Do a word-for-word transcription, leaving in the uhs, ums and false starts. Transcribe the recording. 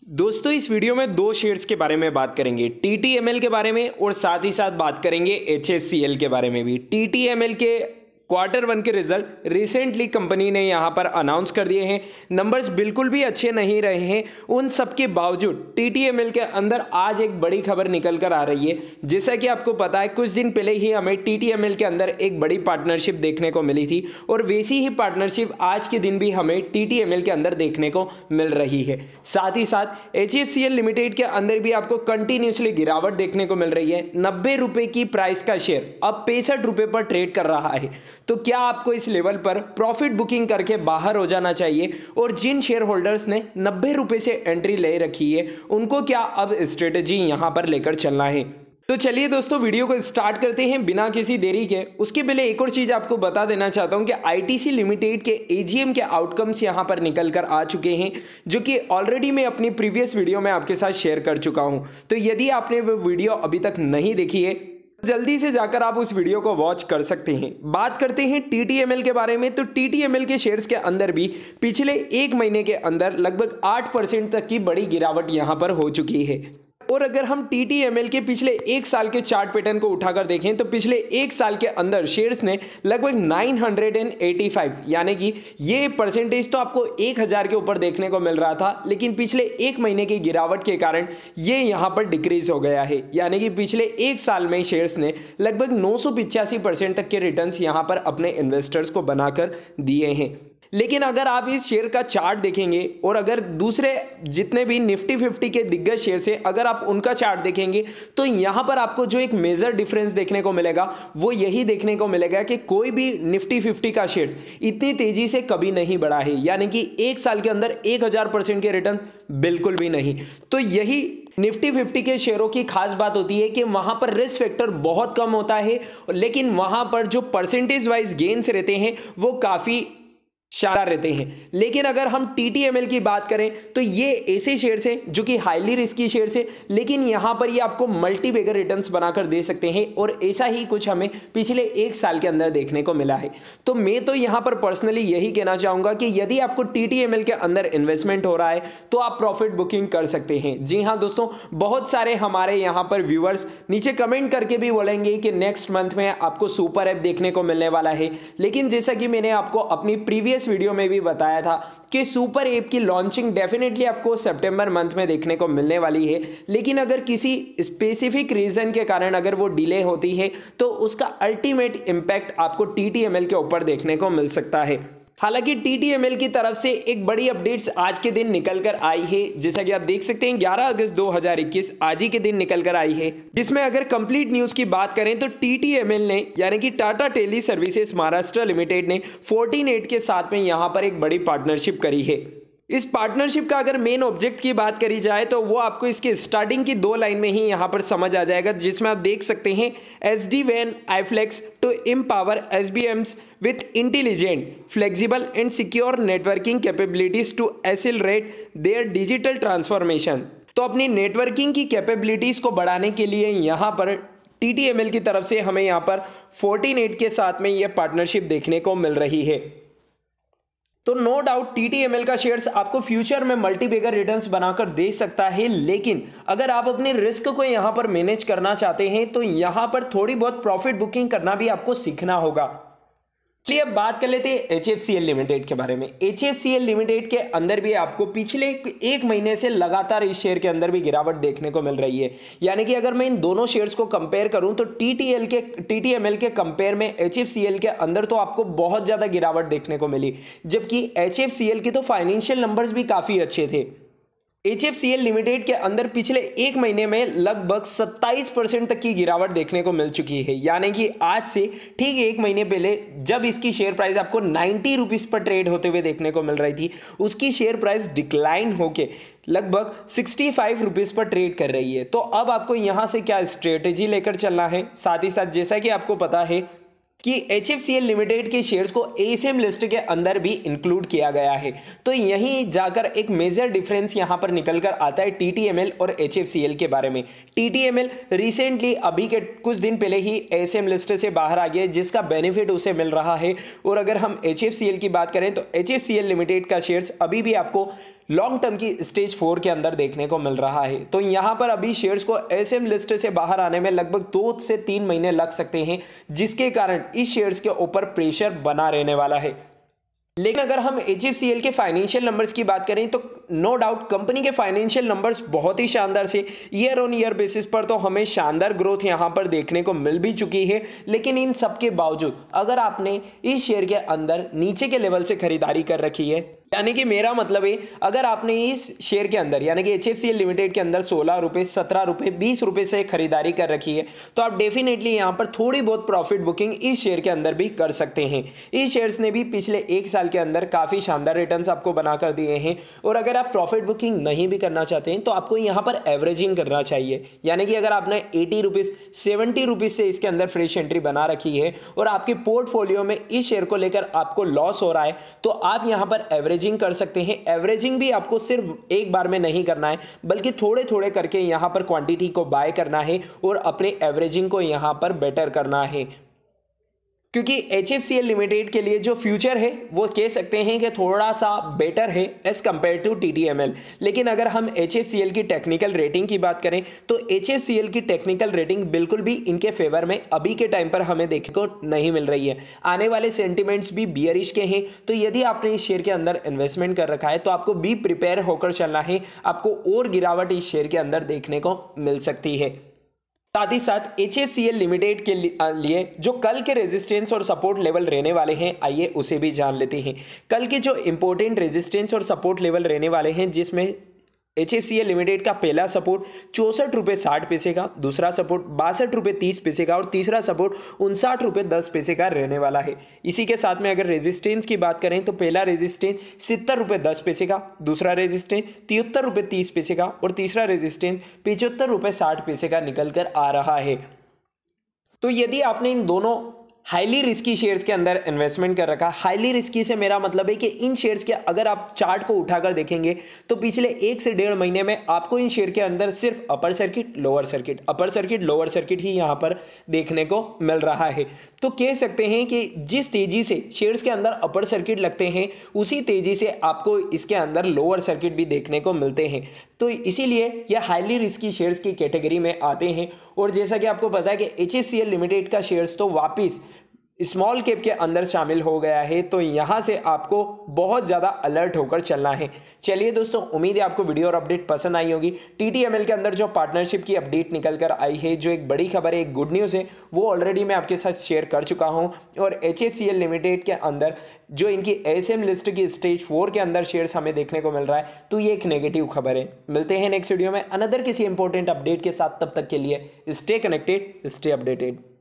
दोस्तों इस वीडियो में दो शेयर्स के बारे में बात करेंगे, टी टी एम एल के बारे में और साथ ही साथ बात करेंगे एच एफ सी एल के बारे में भी। टी टी एम एल के क्वार्टर वन के रिजल्ट रिसेंटली कंपनी ने यहाँ पर अनाउंस कर दिए हैं। नंबर्स बिल्कुल भी अच्छे नहीं रहे हैं। उन सब के बावजूद टी टी एम एल के अंदर आज एक बड़ी खबर निकल कर आ रही है। जैसा कि आपको पता है, कुछ दिन पहले ही हमें टी टी एम एल के अंदर एक बड़ी पार्टनरशिप देखने को मिली थी और वैसी ही पार्टनरशिप आज के दिन भी हमें टी टी एम एल के अंदर देखने को मिल रही है। साथ ही साथ H F C L limited के अंदर भी आपको कंटिन्यूसली गिरावट देखने को मिल रही है। नब्बे रुपए की प्राइस का शेयर अब पैंसठ रुपए पर ट्रेड कर रहा है। तो क्या आपको इस लेवल पर प्रॉफिट बुकिंग करके बाहर हो जाना चाहिए? और जिन शेयर होल्डर्स ने नब्बे रुपए से एंट्री ले रखी है उनको क्या अब स्ट्रेटेजी यहां पर लेकर चलना है? तो चलिए दोस्तों वीडियो को स्टार्ट करते हैं बिना किसी देरी के। उसके पहले एक और चीज आपको बता देना चाहता हूं कि आई टी सी लिमिटेड के ए जी एम के आउटकम्स यहां पर निकल कर आ चुके हैं, जो कि ऑलरेडी मैं अपनी प्रीवियस वीडियो में आपके साथ शेयर कर चुका हूं। तो यदि आपने वो वीडियो अभी तक नहीं देखी है जल्दी से जाकर आप उस वीडियो को वॉच कर सकते हैं। बात करते हैं टी टी एम एल के बारे में। तो टी टी एम एल के शेयर्स के अंदर भी पिछले एक महीने के अंदर लगभग आठ परसेंट तक की बड़ी गिरावट यहां पर हो चुकी है। और अगर हम टी टी एम एल के पिछले एक साल के चार्ट पैटर्न को उठाकर देखें तो पिछले एक साल के अंदर शेयर्स ने लगभग नौ सौ पचासी, यानी कि ये परसेंटेज तो आपको एक हज़ार के ऊपर देखने को मिल रहा था, लेकिन पिछले एक महीने की गिरावट के कारण ये यहाँ पर डिक्रीज हो गया है। यानी कि पिछले एक साल में शेयर्स ने लगभग नौ सौ पिचासी परसेंट तक के रिटर्न्स यहाँ पर अपने इन्वेस्टर्स को बनाकर दिए हैं। लेकिन अगर आप इस शेयर का चार्ट देखेंगे और अगर दूसरे जितने भी निफ्टी फिफ्टी के दिग्गज शेयर से अगर आप उनका चार्ट देखेंगे तो यहां पर आपको जो एक मेजर डिफरेंस देखने को मिलेगा वो यही देखने को मिलेगा कि कोई भी निफ्टी फिफ्टी का शेयर इतनी तेजी से कभी नहीं बढ़ा है। यानी कि एक साल के अंदर एक हजार परसेंट के रिटर्न बिल्कुल भी नहीं। तो यही निफ्टी फिफ्टी के शेयरों की खास बात होती है कि वहां पर रिस्क फैक्टर बहुत कम होता है, लेकिन वहां पर जो परसेंटेज वाइज गेन्स रहते हैं वो काफी शानदार रहते हैं। लेकिन अगर हम टी टी एम एल की बात करें तो ये ऐसे शेयर्स हैं जो कि हाईली रिस्की शेयर्स हैं, लेकिन यहां पर ये आपको मल्टी बैगर रिटर्न्स बनाकर दे सकते हैं और ऐसा ही कुछ हमें पिछले एक साल के अंदर देखने को मिला है। तो मैं तो यहां पर पर्सनली यही कहना चाहूंगा कि यदि आपको टी टी एम एल के अंदर इन्वेस्टमेंट हो रहा है तो आप प्रॉफिट बुकिंग कर सकते हैं। जी हाँ दोस्तों, बहुत सारे हमारे यहां पर व्यूअर्स नीचे कमेंट करके भी बोलेंगे कि नेक्स्ट मंथ में आपको सुपर ऐप देखने को मिलने वाला है, लेकिन जैसा कि मैंने आपको अपनी प्रीवियस इस वीडियो में भी बताया था कि सुपर ऐप की लॉन्चिंग डेफिनेटली आपको सितंबर मंथ में देखने को मिलने वाली है। लेकिन अगर किसी स्पेसिफिक रीजन के कारण अगर वो डिले होती है तो उसका अल्टीमेट इंपैक्ट आपको टी टी एम एल के ऊपर देखने को मिल सकता है। हालांकि टी टी एम एल की तरफ से एक बड़ी अपडेट्स आज के दिन निकल कर आई है, जैसा कि आप देख सकते हैं ग्यारह अगस्त दो हज़ार इक्कीस आज ही के दिन निकल कर आई है, जिसमें अगर कंप्लीट न्यूज की बात करें तो टी टी एम एल ने यानी कि Tata tele services Maharashtra limited ने फोर्टीन एट के साथ में यहां पर एक बड़ी पार्टनरशिप करी है। इस पार्टनरशिप का अगर मेन ऑब्जेक्ट की बात करी जाए तो वो आपको इसके स्टार्टिंग की दो लाइन में ही यहाँ पर समझ आ जाएगा, जिसमें आप देख सकते हैं एस डी वैन iFlex to empower S B Ms with intelligent flexible and secure networking capabilities to accelerate their digital transformation. तो अपनी नेटवर्किंग की कैपेबिलिटीज को बढ़ाने के लिए यहाँ पर टी टी एम एल की तरफ से हमें यहाँ पर फोर्टीन एट के साथ में यह पार्टनरशिप देखने को मिल रही है। तो no doubt T T M L का शेयर्स आपको फ्यूचर में मल्टी बैगर रिटर्न्स बनाकर दे सकता है, लेकिन अगर आप अपने रिस्क को यहां पर मैनेज करना चाहते हैं तो यहां पर थोड़ी बहुत प्रॉफिट बुकिंग करना भी आपको सीखना होगा। चलिए अब बात कर लेते हैं H F C L limited के बारे में। H F C L limited के अंदर भी आपको पिछले एक महीने से लगातार इस शेयर के अंदर भी गिरावट देखने को मिल रही है। यानी कि अगर मैं इन दोनों शेयर्स को कंपेयर करूं तो टी टी एल के टी टी एम एल के कंपेयर में एच एफ सी एल के अंदर तो आपको बहुत ज्यादा गिरावट देखने को मिली, जबकि एच एफ सी एल की तो फाइनेंशियल नंबर्स भी काफी अच्छे थे। H F C L limited के अंदर पिछले एक महीने में लगभग सत्ताईस परसेंट तक की गिरावट देखने को मिल चुकी है। यानी कि आज से ठीक एक महीने पहले जब इसकी शेयर प्राइस आपको नाइन्टी रुपीज पर ट्रेड होते हुए देखने को मिल रही थी, उसकी शेयर प्राइस डिक्लाइन होके लगभग सिक्सटी फाइव रुपीज पर ट्रेड कर रही है। तो अब आपको यहां से क्या स्ट्रेटेजी लेकर चलना है? साथ ही साथ जैसा कि आपको पता है कि H F C L limited के शेयर्स को ए एस एम लिस्ट के अंदर भी इंक्लूड किया गया है, तो यहीं जाकर एक मेजर डिफरेंस यहां पर निकल कर आता है टी टी एम एल और एच एफ सी एल के बारे में। T T M L recently अभी के कुछ दिन पहले ही ए एस एम लिस्ट से बाहर आ गया, जिसका बेनिफिट उसे मिल रहा है। और अगर हम एच एफ सी एल की बात करें तो H F C L limited का शेयर्स अभी भी आपको लॉन्ग टर्म की स्टेज फोर के अंदर देखने को मिल रहा है। तो यहाँ पर अभी शेयर्स को एसएम लिस्ट से बाहर आने में लगभग दो से तीन महीने लग सकते हैं, जिसके कारण इस शेयर्स के ऊपर प्रेशर बना रहने वाला है। लेकिन अगर हम एच एफ सी एल के फाइनेंशियल नंबर्स की बात करें तो नो डाउट कंपनी के फाइनेंशियल नंबर्स बहुत ही शानदार से ईयर ऑन ईयर बेसिस पर तो हमें शानदार ग्रोथ यहां पर देखने को मिल भी चुकी है। लेकिन इन सब के बावजूद अगर आपने इस शेयर के अंदर नीचे के लेवल से खरीदारी कर रखी है, यानी कि मेरा मतलब है अगर आपने इस शेयर के अंदर यानी कि H F C L limited के अंदर सोलह रुपये, सत्रह रुपये, बीस रुपये से खरीदारी कर रखी है, तो आप डेफिनेटली यहां पर थोड़ी बहुत प्रॉफिट बुकिंग इस शेयर के अंदर भी कर सकते हैं। इस शेयर्स ने भी पिछले एक साल के अंदर काफ़ी शानदार रिटर्न्स आपको बना कर दिए हैं। और अगर आप प्रॉफिट बुकिंग नहीं भी करना चाहते हैं तो आपको यहाँ पर एवरेजिंग करना चाहिए, यानी कि अगर आपने एटी रुपीज़ सेवेंटी रुपीज़ से इसके अंदर फ्रेश एंट्री बना रखी है और आपके पोर्टफोलियो में इस शेयर को लेकर आपको लॉस हो रहा है, तो आप यहाँ पर एवरेजिंग कर सकते हैं। एवरेजिंग भी आपको सिर्फ एक बार में नहीं करना है, बल्कि थोड़े थोड़े करके यहाँ पर क्वांटिटी को बाय करना है और अपने एवरेजिंग को यहाँ पर बेटर करना है। क्योंकि H F C L limited के लिए जो फ्यूचर है वो कह सकते हैं कि थोड़ा सा बेटर है as compare to T T M L. लेकिन अगर हम एच एफ सी एल की टेक्निकल रेटिंग की बात करें तो एच एफ सी एल की टेक्निकल रेटिंग बिल्कुल भी इनके फेवर में अभी के टाइम पर हमें देखने को नहीं मिल रही है। आने वाले सेंटिमेंट्स भी बियरिश के हैं, तो यदि आपने इस शेयर के अंदर इन्वेस्टमेंट कर रखा है तो आपको बी प्रिपेयर होकर चलना है, आपको और गिरावट इस शेयर के अंदर देखने को मिल सकती है। साथ ही साथ H F C L limited के लिए जो कल के रेजिस्टेंस और सपोर्ट लेवल रहने वाले हैं, आइए उसे भी जान लेते हैं। कल के जो इंपॉर्टेंट रेजिस्टेंस और सपोर्ट लेवल रहने वाले हैं, जिसमें H F C L limited का पहला सपोर्ट चौंसठ रुपये साठ पैसे का, दूसरा सपोर्ट बासठ रुपये तीस पैसे का और तीसरा सपोर्ट उनसाठ रुपये दस पैसे का रहने वाला है। इसी के साथ में अगर रेजिस्टेंस की बात करें तो पहला रेजिस्टेंस सत्तर रुपये दस पैसे का, दूसरा रेजिस्टेंस तिहत्तर रुपये तीस पैसे का और तीसरा रेजिस्टेंस पिचहत्तर रुपये साठ पैसे का निकल कर आ रहा है। तो यदि आपने इन दोनों हाईली रिस्की शेयर्स के अंदर इन्वेस्टमेंट कर रखा, हाईली रिस्की से मेरा मतलब है कि इन शेयर्स के अगर आप चार्ट को उठाकर देखेंगे तो पिछले एक से डेढ़ महीने में आपको इन शेयर के अंदर सिर्फ upper circuit, lower circuit, upper circuit, lower circuit ही यहां पर देखने को मिल रहा है। तो कह सकते हैं कि जिस तेजी से शेयर्स के अंदर अपर सर्किट लगते हैं उसी तेजी से आपको इसके अंदर लोअर सर्किट भी देखने को मिलते हैं। तो इसीलिए यह हाईली रिस्की शेयर्स की कैटेगरी में आते हैं। और जैसा कि आपको पता है कि H F C L limited का शेयर्स तो वापिस स्मॉल कैप के अंदर शामिल हो गया है, तो यहाँ से आपको बहुत ज़्यादा अलर्ट होकर चलना है। चलिए दोस्तों, उम्मीद है आपको वीडियो और अपडेट पसंद आई होगी। टी टी एम एल के अंदर जो पार्टनरशिप की अपडेट निकल कर आई है, जो एक बड़ी खबर है, एक गुड न्यूज़ है, वो ऑलरेडी मैं आपके साथ शेयर कर चुका हूँ। और H F C L limited के अंदर जो इनकी एस एम लिस्ट की स्टेज फोर के अंदर शेयर्स हमें देखने को मिल रहा है, तो ये एक नेगेटिव खबर है। मिलते हैं नेक्स्ट वीडियो में अनदर किसी इंपॉर्टेंट अपडेट के साथ, तब तक के लिए स्टे कनेक्टेड, स्टे अपडेटेड।